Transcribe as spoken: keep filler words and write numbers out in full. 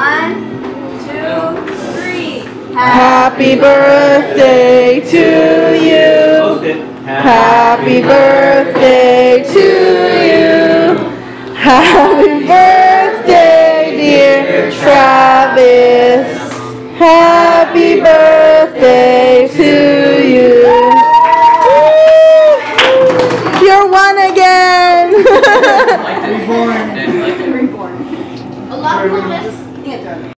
One, two, three. Happy birthday to you. Happy birthday to you. Happy birthday, dear Travis. Happy birthday to you. You're one again. Reborn. A lot of